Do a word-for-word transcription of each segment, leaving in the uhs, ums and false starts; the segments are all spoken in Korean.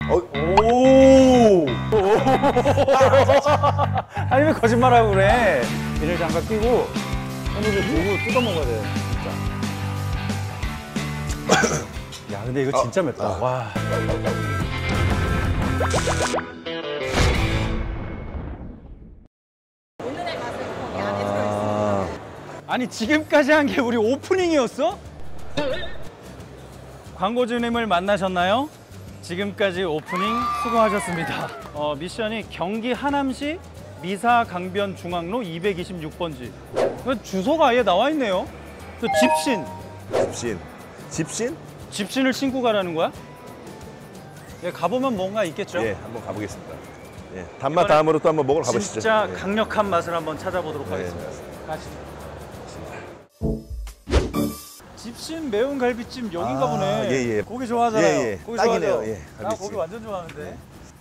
어, 오! 아니 왜 거짓말하고 그래? 비닐 장갑 끼고 손으로 두고 뜯어 먹어야 돼. 진짜. 야 근데 이거 진짜 맵다. 아, 아. 와. 오늘의 맛은 거기 안에 들어있습니다. 아니 지금까지 한 게 우리 오프닝이었어? 광고주님을 만나셨나요? 지금까지 오프닝 수고하셨습니다. 어, 미션이 경기 하남시 미사 강변 중앙로 이백이십육 번지. 주소가 아예 나와 있네요. 저 집신. 집신. 집신? 집신을 신고 가라는 거야? 예, 가보면 뭔가 있겠죠? 예, 한번 가보겠습니다. 예, 단맛 다음으로 또 한번 먹으러 가보시죠. 진짜 예. 강력한 맛을 한번 찾아보도록 네, 하겠습니다. 가시죠. 집신 매운 갈비찜 여긴가 아, 보네. 예, 예. 고기 좋아하잖아요. 예, 예. 고기 딱이네요. 좋아하죠? 예, 나 갈비찜. 고기 완전 좋아하는데.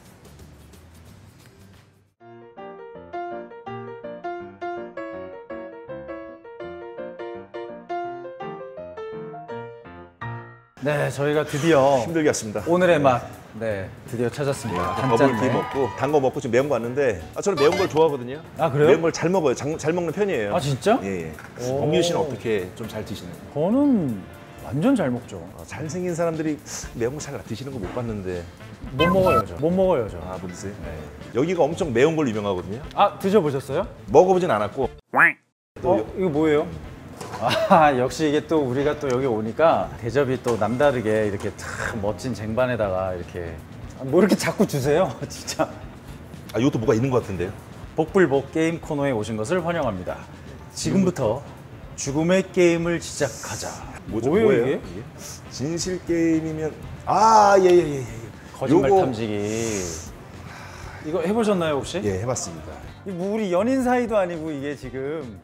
네, 저희가 드디어 힘들게 왔습니다. 오늘의 맛, 네, 드디어 찾았습니다. 버블티 먹고 단 거 먹고 지금 매운 거 왔는데 아, 저는 매운 걸 좋아하거든요. 아, 그래요? 매운 걸 잘 먹어요. 장, 잘 먹는 편이에요. 아, 진짜? 예, 예. 오. 엄유 씨는 어떻게 좀 잘 드시나요? 저는 완전 잘 먹죠. 아, 잘생긴 사람들이 매운 거 잘 드시는 거 못 봤는데. 못 먹어요, 저. 못 먹어요, 저. 아, 못 드세요? 네. 여기가 엄청 매운 걸로 유명하거든요. 아, 드셔보셨어요? 먹어보진 않았고. 어, 이거 뭐예요? 아, 역시 이게 또 우리가 또 여기 오니까 대접이 또 남다르게 이렇게 참 멋진 쟁반에다가 이렇게 뭐 이렇게 자꾸 주세요, 진짜. 아, 이것도 뭐가 있는 것 같은데요? 복불복 게임 코너에 오신 것을 환영합니다. 지금부터 죽음의 게임을 시작하자. 뭐죠? 뭐예요, 뭐예요? 이게? 진실 게임이면 아, 예, 예, 예, 예. 거짓말 요거- 탐지기. 이거 해보셨나요, 혹시? 예, 해봤습니다. 이 뭐 우리 연인 사이도 아니고 이게 지금.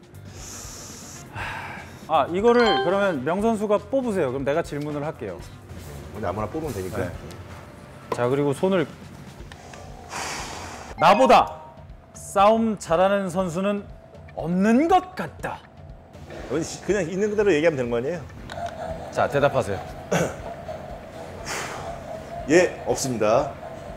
아, 이거를 그러면 명 선수가 뽑으세요. 그럼 내가 질문을 할게요. 근데 아무나 뽑으면 되니까. 네. 자, 그리고 손을 나보다 싸움 잘하는 선수는 없는 것 같다. 그냥 있는 그대로 얘기하면 되는 거 아니에요? 자, 대답하세요. 예, 없습니다.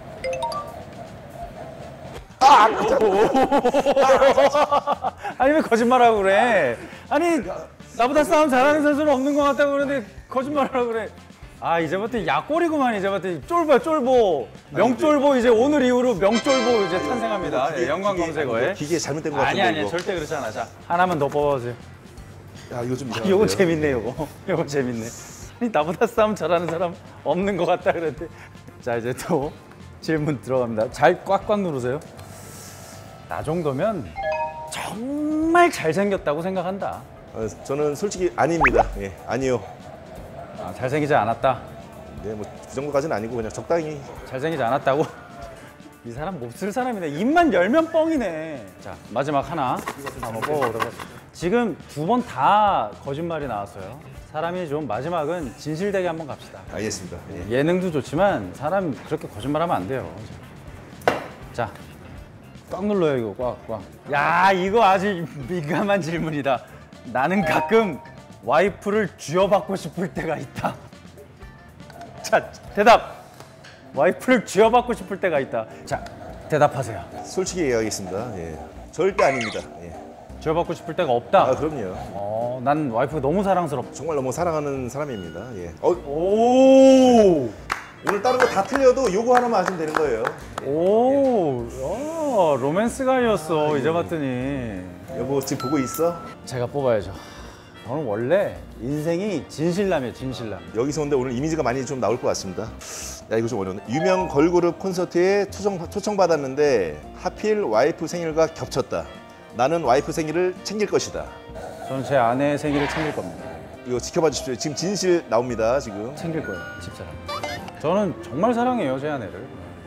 아니 왜 거짓말하고 그래? 아니 나보다 싸움 잘하는 선수는 없는 것 같다고 그러는데 거짓말하라고 그래. 아 이제부터 약골이구만. 이제부터 쫄보 쫄보 명쫄보. 이제 오늘 이후로 명쫄보 이제 탄생합니다. 예, 연관 검색어에. 기계 잘못된 거 아니 같은데. 아니 이거. 절대 그렇지 않아. 자 하나만 더 뽑아보세요. 야, 이거 좀 아, 이상한데요? 요거 재밌네 요거. 요거 재밌네. 아니 나보다 싸움 잘하는 사람 없는 것 같다 그랬는데. 자 이제 또 질문 들어갑니다. 잘 꽉꽉 누르세요. 나 정도면 정말 잘생겼다고 생각한다. 어, 저는 솔직히 아닙니다. 예, 아니요. 아, 잘생기지 않았다. 네, 뭐 그 정도까지는 아니고 그냥 적당히. 잘생기지 않았다고? 이 사람 몹쓸 사람이네. 입만 열면 뻥이네. 자 마지막 하나 한번 뽑아보도록. 지금 두 번 다 거짓말이 나왔어요. 사람이 좀 마지막은 진실되게 한번 갑시다. 알겠습니다. 예. 예능도 좋지만 사람 그렇게 거짓말하면 안 돼요. 자, 꽉 눌러요 이거 꽉 꽉. 야 이거 아주 민감한 질문이다. 나는 가끔 와이프를 쥐어받고 싶을 때가 있다. 자, 대답. 와이프를 쥐어받고 싶을 때가 있다. 자, 대답하세요. 솔직히 얘기하겠습니다. 예. 절대 아닙니다. 예. 쥐어받고 싶을 때가 없다. 아, 그럼요. 어, 난 와이프가 너무 사랑스럽다. 정말 너무 사랑하는 사람입니다. 예. 어, 오, 오늘 다른 거 다 틀려도 요거 하나만 하시면 되는 거예요. 오, 야, 로맨스 가이였어. 이제 봤더니. 여보 지금 보고 있어? 제가 뽑아야죠. 저는 원래 인생이 진실남이에요, 진실남. 여기서 근데 오늘 이미지가 많이 좀 나올 것 같습니다. 야, 이거 좀 어려운데. 유명 걸그룹 콘서트에 초청, 초청받았는데 하필 와이프 생일과 겹쳤다. 나는 와이프 생일을 챙길 것이다. 저는 제 아내의 생일을 챙길 겁니다. 이거 지켜봐 주십시오. 지금 진실 나옵니다. 지금. 챙길 거예요, 집사람. 저는 정말 사랑해요, 제 아내를.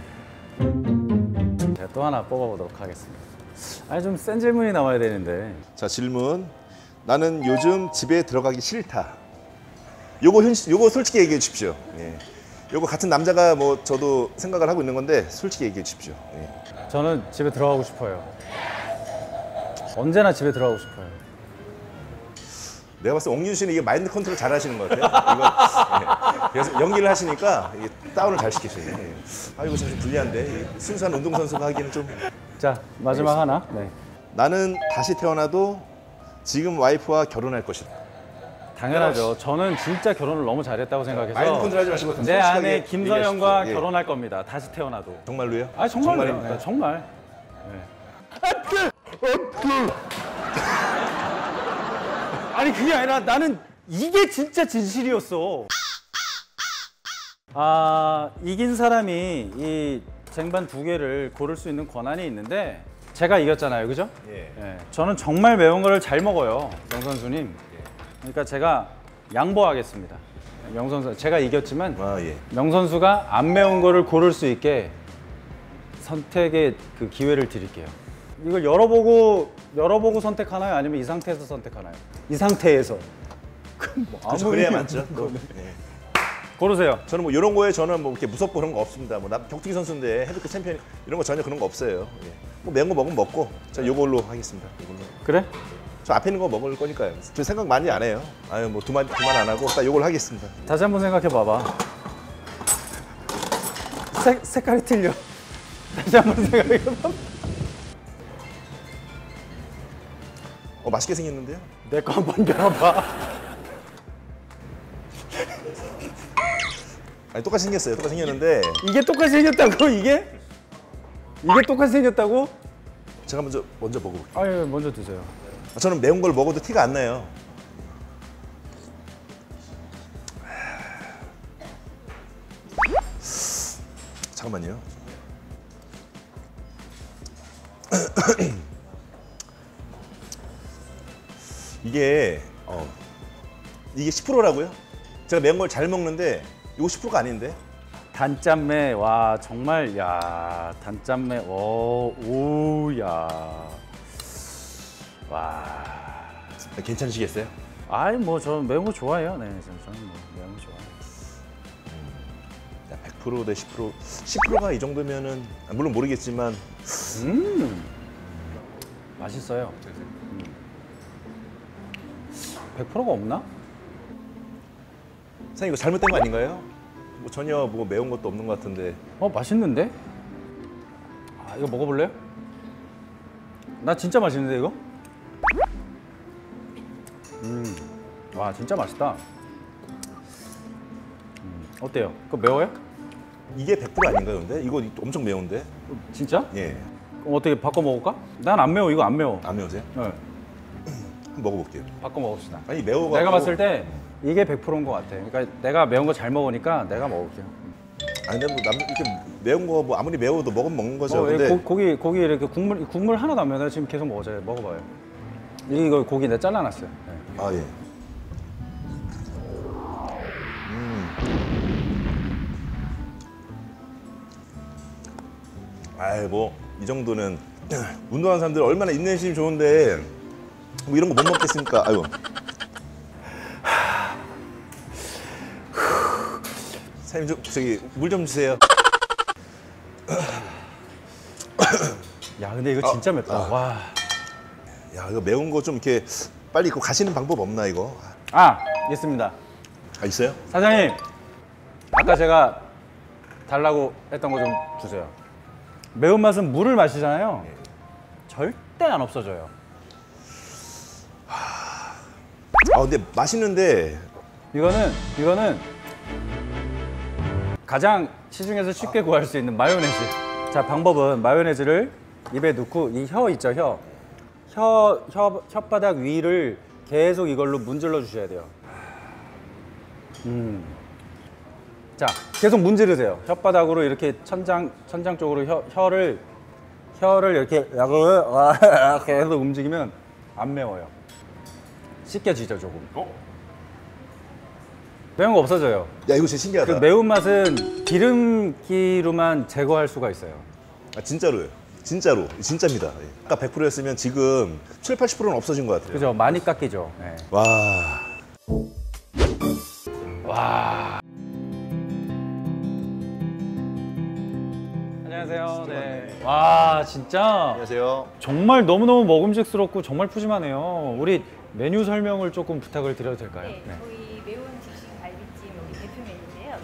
제가 또 하나 뽑아보도록 하겠습니다. 아니, 좀 센 질문이 나와야 되는데. 자, 질문. 나는 요즘 집에 들어가기 싫다. 요거 현실, 요거 솔직히 얘기해 주십시오. 예. 요거 같은 남자가 뭐 저도 생각을 하고 있는 건데 솔직히 얘기해 주십시오. 예. 저는 집에 들어가고 싶어요. 언제나 집에 들어가고 싶어요. 내가 봤을 때 옥윤 씨는 이게 마인드 컨트롤 잘 하시는 것 같아요. 이거, 그래서 연기를 하시니까 이게 다운을 잘 시키세요. 예. 아 이거 좀 불리한데 순수한 운동선수가 하기는 좀. 자 마지막 하나. 네. 나는 다시 태어나도 지금 와이프와 결혼할 것이다. 당연하죠. 저는 진짜 결혼을 너무 잘했다고 생각해서 마인드 컨트롤 하지 마시고 내 솔직하게 아내 김선영과 얘기하십시오. 예. 결혼할 겁니다. 다시 태어나도. 정말로요? 아 정말요. 정말입니까? 네, 정말. 네. 아니 그게 아니라 나는 이게 진짜 진실이었어. 아 이긴 사람이 이 쟁반 두 개를 고를 수 있는 권한이 있는데 제가 이겼잖아요, 그죠? 예. 예. 저는 정말 매운 거를 잘 먹어요, 명선수님. 그러니까 제가 양보하겠습니다. 명선수 제가 이겼지만 아 예. 명선수가 안 매운 거를 고를 수 있게 선택의 그 기회를 드릴게요. 이걸 열어보고 열어보고 선택하나요? 아니면 이 상태에서 선택하나요? 이 상태에서. 그럼 뭐 그렇죠. 그래야 맞죠. 뭐, 네. 고르세요. 저는 뭐 이런 거에 저는 뭐 이렇게 무섭고 그런 거 없습니다. 뭐 나 격투기 선수인데 헤비급 챔피언 이런 거 전혀 그런 거 없어요. 예. 뭐 매운 거 먹으면 먹고 저 이걸로 하겠습니다. 이걸로. 그래? 저 앞에 있는 거 먹을 거니까요. 저 생각 많이 안 해요. 아유 뭐 두말 두말 안 하고 딱 이걸로 하겠습니다. 다시 한번 생각해 봐봐. 색 색깔이 틀려. 다시 한번 생각해 봐. 어 맛있게 생겼는데요? 내 거 한번 열어봐. 아니 똑같이 생겼어요. 똑같이 생겼는데 이게 똑같이 생겼다고 이게? 이게 똑같이 생겼다고? 제가 먼저 먼저 먹어볼게요. 아유 먼저 드세요. 아, 저는 매운 걸 먹어도 티가 안 나요. 잠깐만요. 이게 어, 이게 십 퍼센트라고요? 제가 매운 걸 잘 먹는데 이거 십 퍼센트가 아닌데? 단짠매 와 정말 야 단짠매 오오야 와. 괜찮으시겠어요? 아이 뭐 저는 매운 거 좋아해요. 네 저는 뭐 매운 거 좋아해요. 백 퍼센트 대 십 퍼센트, 십 퍼센트가 이 정도면은 아, 물론 모르겠지만 음 맛있어요. 음. 백 퍼센트가 없나? 선생님 이거 잘못된 거 아닌가요? 뭐 전혀 뭐 매운 것도 없는 것 같은데. 어 맛있는데? 아 이거 먹어볼래요? 나 진짜 맛있는데 이거? 음와 진짜 맛있다. 음, 어때요? 그거 매워요? 이게 백 퍼센트 아닌가요, 근데? 이거 엄청 매운데? 진짜? 예. 그럼 어떻게 바꿔 먹을까? 난 안 매워. 이거 안 매워. 안 매우세요? 네, 한번 먹어볼게요. 바꿔 먹읍시다. 아니 매워가지고. 내가 봤을 때 이게 백 퍼센트인 것 같아. 그러니까 내가 매운 거 잘 먹으니까 내가 먹을게요. 아니 근데 뭐 남, 이렇게 매운 거 뭐 아무리 매워도 먹으면 먹는 거죠. 어, 근데 고, 고기 고기 이렇게 국물 국물 하나도 안 매워. 내가 지금 계속 먹어줘요. 먹어봐요. 이거 고기 내가 잘라놨어요. 네. 아 예. 아이 뭐 이 정도는 운동하는 사람들 얼마나 인내심이 좋은데 뭐 이런 거 못 먹겠습니까? 아유. 사장님 좀 저기 물 좀 주세요. 야 근데 이거 진짜 맵다. 아. 와. 야 이거 매운 거 좀 이렇게 빨리 이거 가시는 방법 없나 이거? 아 있습니다. 아 있어요? 사장님 아까 제가 달라고 했던 거 좀 주세요. 매운맛은 물을 마시잖아요. 절대 안 없어져요. 아 근데 맛있는데 이거는 이거는 가장 시중에서 쉽게 구할 수 있는 마요네즈. 자 방법은 마요네즈를 입에 넣고 이 혀 있죠 혀. 혀, 혀 혓바닥 위를 계속 이걸로 문질러 주셔야 돼요. 음. 자 계속 문지르세요. 혓바닥으로 이렇게 천장 천장 쪽으로 혀, 혀를 혀를 이렇게 계속 움직이면 안 매워요. 씻겨지죠 조금. 어? 매운 거 없어져요. 야 이거 진짜 신기하다. 그 매운맛은 기름기로만 제거할 수가 있어요. 아 진짜로요. 진짜로 진짜입니다. 예. 아까 백 퍼센트였으면 지금 칠, 팔십 퍼센트는 없어진 것 같아요. 그죠? 많이 깎이죠. 네. 와. 와. 안녕하세요. 네. 와 진짜 안녕하세요. 정말 너무너무 먹음직스럽고 정말 푸짐하네요. 우리 메뉴 설명을 조금 부탁을 드려도 될까요? 네, 저희 매운 즉식 갈비찜 여기 대표 메뉴인데요.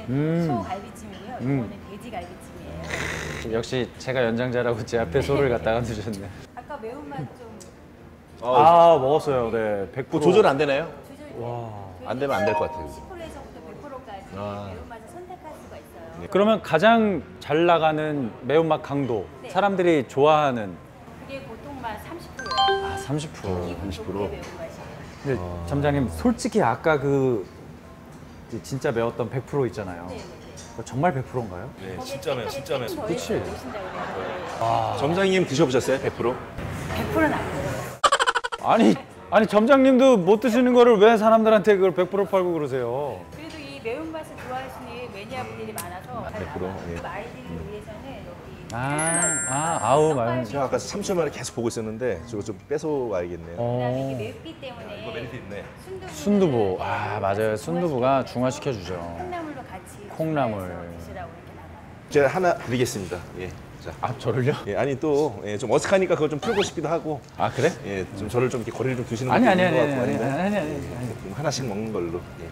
음. 소갈비찜이고요. 이거는 돼지 갈비찜이에요. 역시 제가 연장자라고 제 앞에 소를 갖다가 두셨네. 아까 매운맛 좀 아 먹었어요. 네. 백 퍼센트 뭐 조절 안 되나요? 조절돼요. 와. 안 되면 안 될 것 같아요. 십 퍼센트에서부터 백 퍼센트까지 아. 매운맛을 선택할 수가 있어요. 그러면 가장 잘 나가는 매운맛 강도, 네. 사람들이 좋아하는 그게 보통 맛 삼십 퍼센트예요. 아 삼십 퍼센트. 기분 삼십 좋게 퍼센트. 매운맛이에요. 근데 점장님 솔직히 아까 그 진짜 매웠던 백 퍼센트 있잖아요. 네, 네, 네. 그거 정말 백 퍼센트인가요? 네, 거기에 진짜 매, 조금 진짜 매. 더 그치? 넣으신다고 그래요. 아. 점장님 드셔보셨어요? 백 퍼센트? 백 퍼센트는 안 돼요. 아니 아니 점장님도 못 드시는 거를 왜 사람들한테 그걸 백 퍼센트 팔고 그러세요? 그래도 이 매운맛을 좋아하시는 매니아분들이 많아서 잘 백 퍼센트, 나가요. 예. 그 아이들을 위해서는 여기 아, 아 아우 말. 제가 아까 삼 초 만에 계속 보고 있었는데 저거 좀 뺏어와야겠네요. 그다음에 이게 어. 맵기 때문에 이거 메리트 있네. 순두부 순두부. 아 맞아요. 순두부가 중화시켜 주죠. 콩나물로 같이 콩나물. 준비해서 드시라고 이렇게 나가요. 제가 하나 드리겠습니다. 예. 자. 아 저를요? 예, 아니 또 좀 어색하니까 그걸 좀 풀고 싶기도 하고, 아 그래? 예, 좀 저를 좀 이렇게 거리를 좀 두시는 아니 것도 아니 있는 아니 것 아니 같고 아니 아닌데, 아니 아니 아니. 좀 하나씩 먹는 걸로. 예.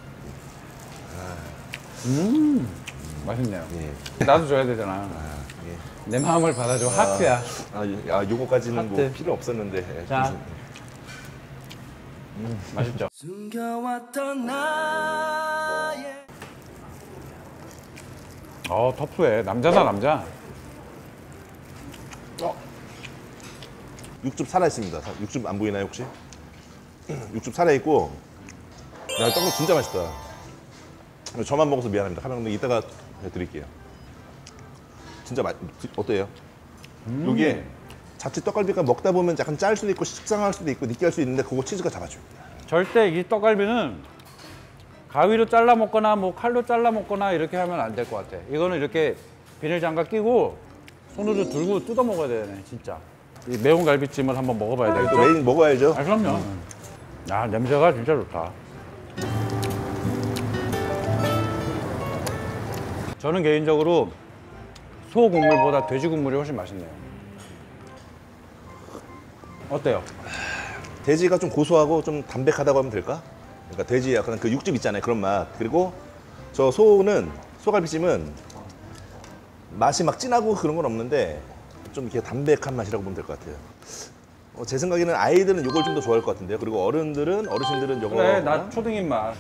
음 맛있네요. 예. 나도 줘야 되잖아. 아, 예. 내 마음을 받아줘. 하트야. 아, 예. 아, 요거까지는 뭐 하트. 필요 없었는데. 예, 자. 좀- 음, 맛있죠. 숨겨왔던 나의 어 터프해. 남자다 남자. 육즙 살아 있습니다. 육즙 안 보이나요 혹시? 육즙 살아 있고, 야, 떡국 진짜 맛있다. 저만 먹어서 미안합니다. 카메라 감독 이따가 드릴게요. 진짜 맛 어때요? 이게 자칫 떡갈비가 먹다 보면 약간 짤 수도 있고 식상할 수도 있고 느끼할 수도 있는데 그거 치즈가 잡아줍니다. 절대 이 떡갈비는 가위로 잘라 먹거나 뭐 칼로 잘라 먹거나 이렇게 하면 안 될 것 같아. 이거는 이렇게 비닐 장갑 끼고 손으로 들고 뜯어 먹어야 되네 진짜. 이 매운 갈비찜을 한번 먹어봐야 또 되겠죠? 메인 먹어야죠. 아 그럼요. 아 냄새가 진짜 좋다. 저는 개인적으로 소 국물보다 돼지 국물이 훨씬 맛있네요. 어때요? 돼지가 좀 고소하고 좀 담백하다고 하면 될까? 그러니까 돼지 약간 그 육즙 있잖아요. 그런 맛. 그리고 저 소는 소갈비찜은 맛이 막 진하고 그런 건 없는데 좀 이렇게 담백한 맛이라고 보면 될 것 같아요. 어, 제 생각에는 아이들은 이걸 좀 더 좋아할 것 같은데요. 그리고 어른들은 어르신들은 이거 그래 나 초등 입맛.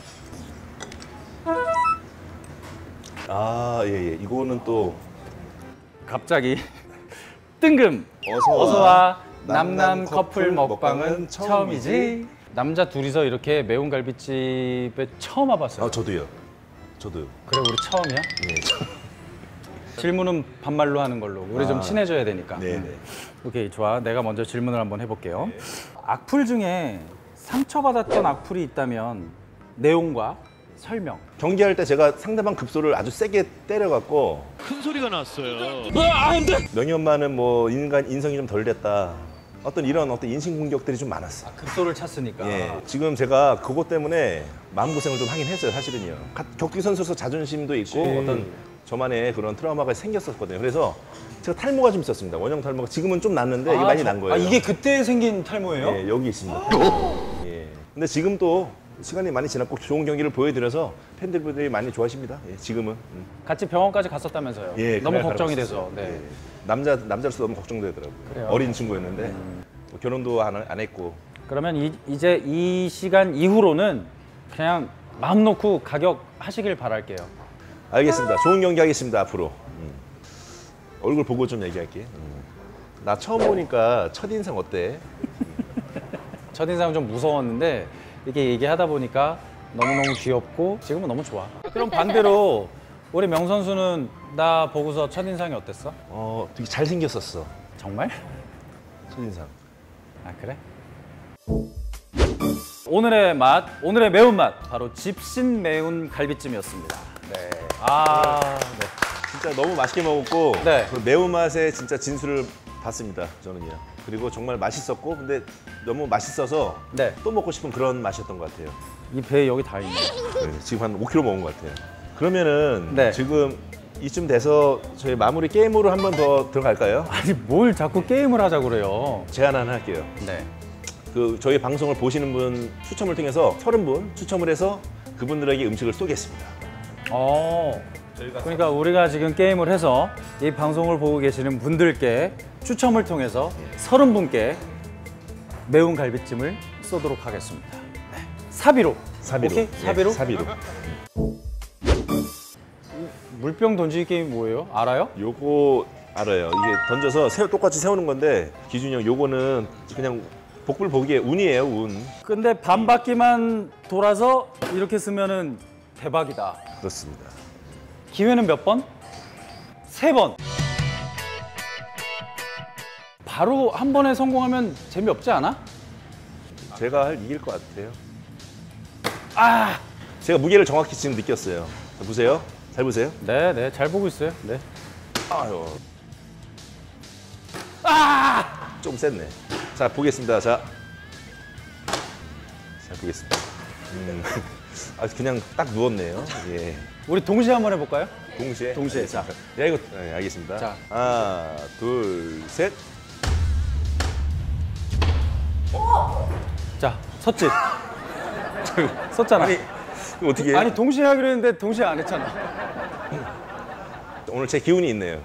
아, 예, 예. 이거는 또 갑자기 뜬금 어서 와. 어서 와 남남 남남 커플 커플 먹방은 먹방은 처음이지. 처음이지. 남자 둘이서 이렇게 매운 갈비집에 처음 와봤어요. 아, 저도요. 저도요. 그래 우리 처음이야? 예. 질문은 반말로 하는 걸로. 우리 좀 아. 친해져야 되니까. 네, 음. 네. 오케이 좋아. 내가 먼저 질문을 한번 해볼게요. 악플 중에 상처받았던 악플이 있다면 내용과 설명. 경기할 때 제가 상대방 급소를 아주 세게 때려갖고 큰 소리가 났어요. 명희 엄마는 뭐 인간 인성이 좀 덜 됐다. 어떤 이런 어떤 인신 공격들이 좀 많았어. 급소를 찼으니까. 예, 지금 제가 그것 때문에 마음고생을 좀 하긴 했어요, 사실은요. 가- 격투기 선수로서 자존심도 있고 그치. 어떤 저만의 그런 트라우마가 생겼었거든요. 그래서 제가 탈모가 좀 있었습니다. 원형 탈모가 지금은 좀 났는데 이게 많이 저- 난 거예요. 아 이게 그때 생긴 탈모예요? 예, 여기 있습니다. 예. 근데 지금 또 시간이 많이 지났고 좋은 경기를 보여드려서 팬들분들이 많이 좋아하십니다. 예, 지금은. 음. 같이 병원까지 갔었다면서요. 예, 너무 그날 걱정이 바라봤었어요. 돼서. 네. 예. 남자 남자로서 너무 걱정되더라고요. 그래요? 어린 친구였는데 뭐 결혼도 안, 안 했고. 그러면 이, 이제 이 시간 이후로는 그냥 마음 놓고 가격하시길 바랄게요. 알겠습니다. 좋은 경기 하겠습니다 앞으로. 음. 얼굴 보고 좀 얘기할게. 음. 나 처음 보니까 첫 인상 어때? 첫인상은 좀 무서웠는데 이렇게 얘기하다 보니까 너무너무 귀엽고 지금은 너무 좋아. 그럼 반대로 우리 명 선수는 나 보고서 첫인상이 어땠어? 어, 되게 잘 생겼었어. 정말? 첫 인상. 아 그래? 오늘의 맛, 오늘의 매운맛 바로 집신 매운 갈비찜이었습니다. 네. 아, 네. 진짜 너무 맛있게 먹었고 네. 그 매운맛에 진짜 진수를 봤습니다. 저는요. 그리고 정말 맛있었고 근데 너무 맛있어서 네. 또 먹고 싶은 그런 맛이었던 것 같아요. 이 배에 여기 다 있네. 네, 지금 한 오 킬로그램 먹은 것 같아요. 그러면은 네. 지금 이쯤 돼서 저희 마무리 게임으로 한 번 더 들어갈까요? 아니 뭘 자꾸 게임을 하자고 그래요. 제안 하나 할게요. 네. 그 저희 방송을 보시는 분 추첨을 통해서 서른 분 추첨을 해서 그분들에게 음식을 쏘겠습니다. 어. 그러니까 우리가 지금 게임을 해서 이 방송을 보고 계시는 분들께 추첨을 통해서 서른 분께 매운 갈비찜을 쏘도록 하겠습니다. 네. 사비로. 사비로. 오케이? 예, 사비로? 사비로. 물병 던지기 게임 뭐예요? 알아요? 요거 알아요. 이게 던져서 세워 똑같이 세우는 건데 기준이 형 요거는 그냥 복불 보기에 운이에요, 운. 근데 반 바퀴만 돌아서 이렇게 쓰면은 대박이다. 그렇습니다. 기회는 몇 번? 세 번. 바로 한 번에 성공하면 재미없지 않아? 제가 할 이길 것 같아요. 아! 제가 무게를 정확히 지금 느꼈어요. 자, 보세요. 잘 보세요. 네, 네, 잘 보고 있어요. 네. 아유, 아! 좀 셌네. 자, 보겠습니다. 자, 자 보겠습니다. 음, 아, 그냥 딱 누웠네요. 예. 우리 동시에 한번 해볼까요? 동시에. 동시에. 자. 야, 이거 네, 알겠습니다. 자. 하나, 둘, 셋. 자, 섰지? 섰잖아. 아니, 이거 어떻게 해요? 아니, 동시에 하기로 했는데 동시에 안 했잖아. 오늘 제 기운이 있네요.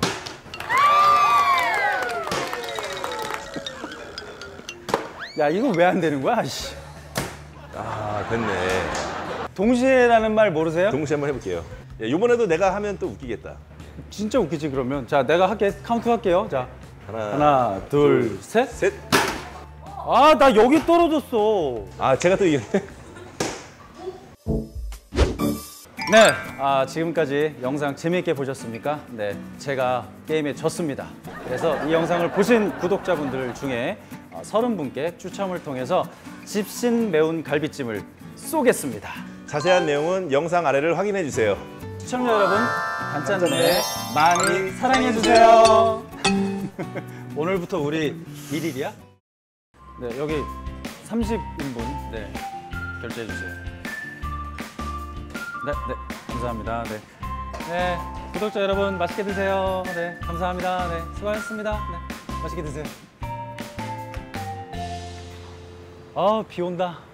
야, 이거 왜 안 되는 거야? 씨. 아, 됐네. 동시에라는 말 모르세요? 동시에 한번 해볼게요. 예, 이번에도 내가 하면 또 웃기겠다. 진짜 웃기지 그러면. 자, 내가 할게. 카운트 할게요. 자, 하나, 하나, 둘, 셋. 셋. 아, 나 여기 떨어졌어. 아, 제가 또 이겼네. 네, 아, 지금까지 영상 재미있게 보셨습니까? 네, 제가 게임에 졌습니다. 그래서 이 영상을 보신 구독자분들 중에 서른 분께 추첨을 통해서 집신 매운 갈비찜을 쏘겠습니다. 자세한 내용은 영상 아래를 확인해 주세요. 시청자 여러분, 단짠내 많이 사랑해주세요. 오늘부터 우리 일 일이야? 네, 여기 삼십 인분 네, 결제해주세요. 네, 네, 감사합니다. 네. 네, 구독자 여러분 맛있게 드세요. 네, 감사합니다. 네, 수고하셨습니다. 네, 맛있게 드세요. 아, 비 온다.